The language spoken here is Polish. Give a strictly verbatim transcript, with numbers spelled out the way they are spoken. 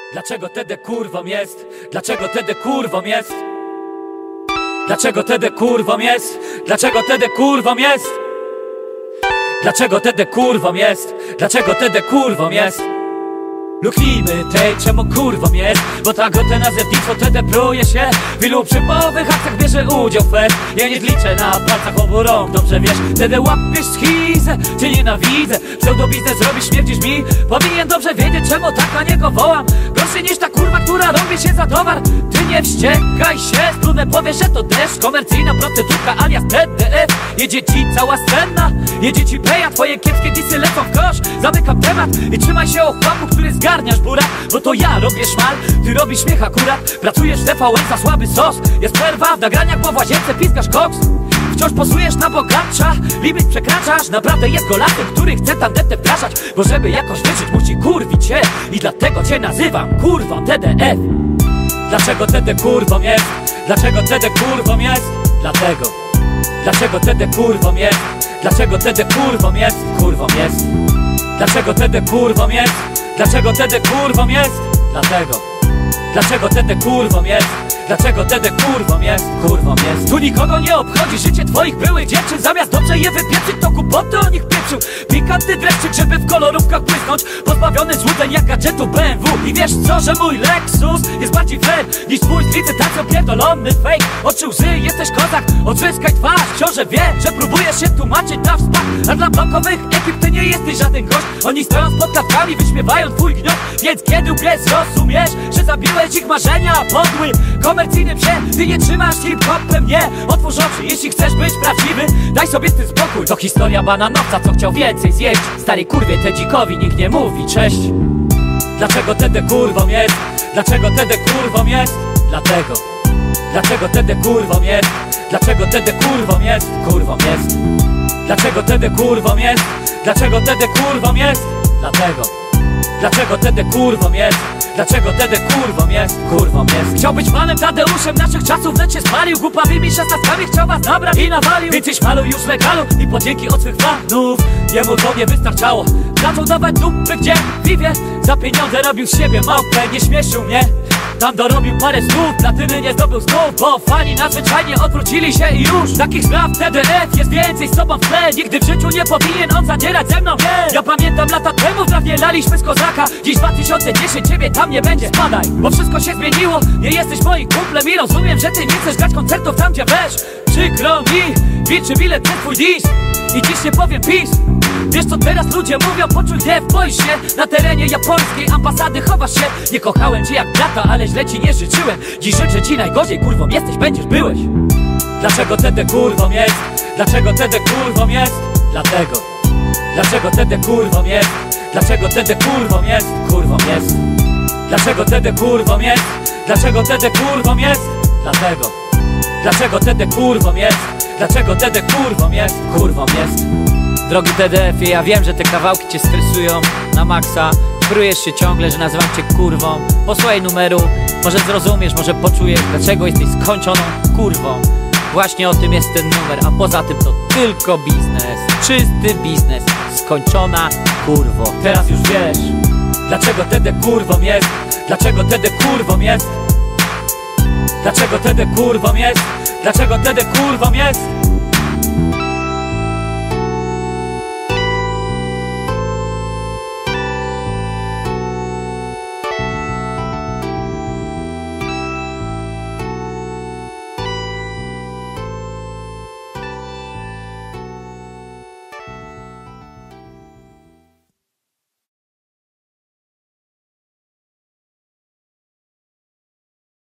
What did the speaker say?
Dlaczego T D kurwą jest? Dlaczego T D kurwą jest? Dlaczego T D kurwą jest? Dlaczego T D kurwą jest? Dlaczego T D kurwą jest? Dlaczego T D kurwą jest? Luknijmy tej, czemu kurwą jest? Bo tak oto nazewnictwo T D pruje się. W ilu przypowych akcjach bierze udział fest. Ja nie zliczę na palcach obu rąk, dobrze wiesz. T D łapiesz schizę, cię nienawidzę. Pseudobiznes robisz, śmierdzisz mi. Powinien dobrze wiedzieć, czemu tak na niego wołam. Gorszy niż ta kurwa, która robi się za towar. Ty nie wściekaj się, trudne powiesz, że to deszcz. Komercyjna prostytutka alias T D F. Jedzie ci cała scena, jedzie ci peja. Twoje kiepskie disy lecą w kosz. Zamykam temat i trzymaj się o chłopu, który zgarniasz burak. Bo to ja robię szmal, ty robisz śmiech akurat. Pracujesz w T V N za słaby sos. Jest przerwa w nagraniach, bo w łazience pizgasz koks. Wciąż posujesz na bogacza, limit przekraczasz. Naprawdę jest go latem, który chce tandetę wdrażać. Bo żeby jakoś wyżyć, musi kurwić się. I dlatego cię nazywam kurwa T D F. Dlaczego T D kurwą jest? Dlaczego T D kurwą jest? Dlatego. Dlaczego T D kurwą jest? Dlaczego T D kurwą jest? Kurwą jest. Dlaczego T D kurwą jest? Dlaczego T D kurwą jest? Dlatego. Dlaczego T D kurwą jest? Dlaczego T D kurwą jest? Kurwą jest. Tu nikogo nie obchodzi życie twoich byłych dziewczyn. Zamiast dobrze je wypieprzyć, to głupoty o nich pieprzył. Pikantny dreszczyk, żeby w kolorówkach błysnąć. Pozbawiony złudzeń jak gadżetu B M W. I wiesz co, że mój Lexus jest bardziej fair niż twój z licytacją pierdolony fake. Oczy łzy, jesteś kozak, odzyskaj twarz. Książę wie, że próbujesz się tłumaczyć na wspak. A dla blokowych ekip ty nie jesteś żaden gość. Oni stoją z podkawkami, wyśmiewają twój gniot. Więc kiedy łbie zrozumiesz, że zabiłeś ich marzenia, podły komercyjny psie, ty nie trzymasz hip-hopem, nie. Otwórz oczy, jeśli chcesz być prawdziwy, daj sobie z tym spokój. To historia bananowca, co chciał więcej zjeść. Starej kurwie te dzikowi nikt nie mówi cześć. Dlaczego T D kurwą jest? Dlaczego T D kurwą jest? Dlatego. Dlaczego T D kurwą jest? Dlaczego T D kurwą jest? Kurwą jest. Dlaczego T D kurwą jest? Dlaczego T D kurwą jest? Dlatego. Dlaczego T D kurwą jest? Dlaczego T D kurwą jest? Kurwą jest. Chciał być panem Tadeuszem naszych czasów, lecz się spalił. Głupawymi szesnastkami chciał was nabrać i nawalił. Więcej szmalu już legalu i podzięki od swych fanów jemu to nie wystarczało. Zaczął dawać dupy gdzie Vivie. Za pieniądze robił z siebie małpę, nie śmieszył mnie. Tam dorobił parę snów, platyny nie zdobył znów. Bo fani nadzwyczajnie odwrócili się i już. Takich spraw T D F jest więcej z tobą w tle. Nigdy w życiu nie powinien on zadzierać ze mną, nie. Ja pamiętam lata temu, dawniej laliśmy z kozaka. Dziś dwa tysiące dziesięć, ciebie tam nie będzie, spadaj. Bo wszystko się zmieniło, nie jesteś moim kumplem. I rozumiem, że ty nie chcesz grać koncertów tam gdzie wiesz. Przykro mi, wilczy bilet przez twój dis. I dziś nie powiem pis. Wiesz co teraz ludzie mówią, poczuj gniew, boisz się. Na terenie japońskiej ambasady chowasz się. Nie kochałem cię jak brata, ale źle ci nie życzyłem. Dziś życzę ci najgorzej, kurwą jesteś, będziesz, byłeś. Dlaczego T D kurwą jest? Dlaczego T D kurwą jest? Dlatego. Dlaczego T D kurwą jest? Dlaczego T D kurwą jest? Kurwą jest. Dlaczego T D kurwą jest? Dlaczego T D kurwą jest? Dlatego. Dlaczego T D kurwą jest? Dlaczego T D kurwą jest? Kurwą jest. Drogi T D F-ie, ja wiem, że te kawałki cię stresują na maksa. Frujesz się ciągle, że nazywam cię kurwą. Posłuchaj numeru, może zrozumiesz, może poczujesz, dlaczego jesteś skończoną kurwą. Właśnie o tym jest ten numer, a poza tym to tylko biznes. Czysty biznes, skończona kurwo. Teraz już wiesz, dlaczego T D kurwą jest? Dlaczego T D kurwą jest? Dlaczego T D kurwą jest? Dlaczego T D kurwą jest?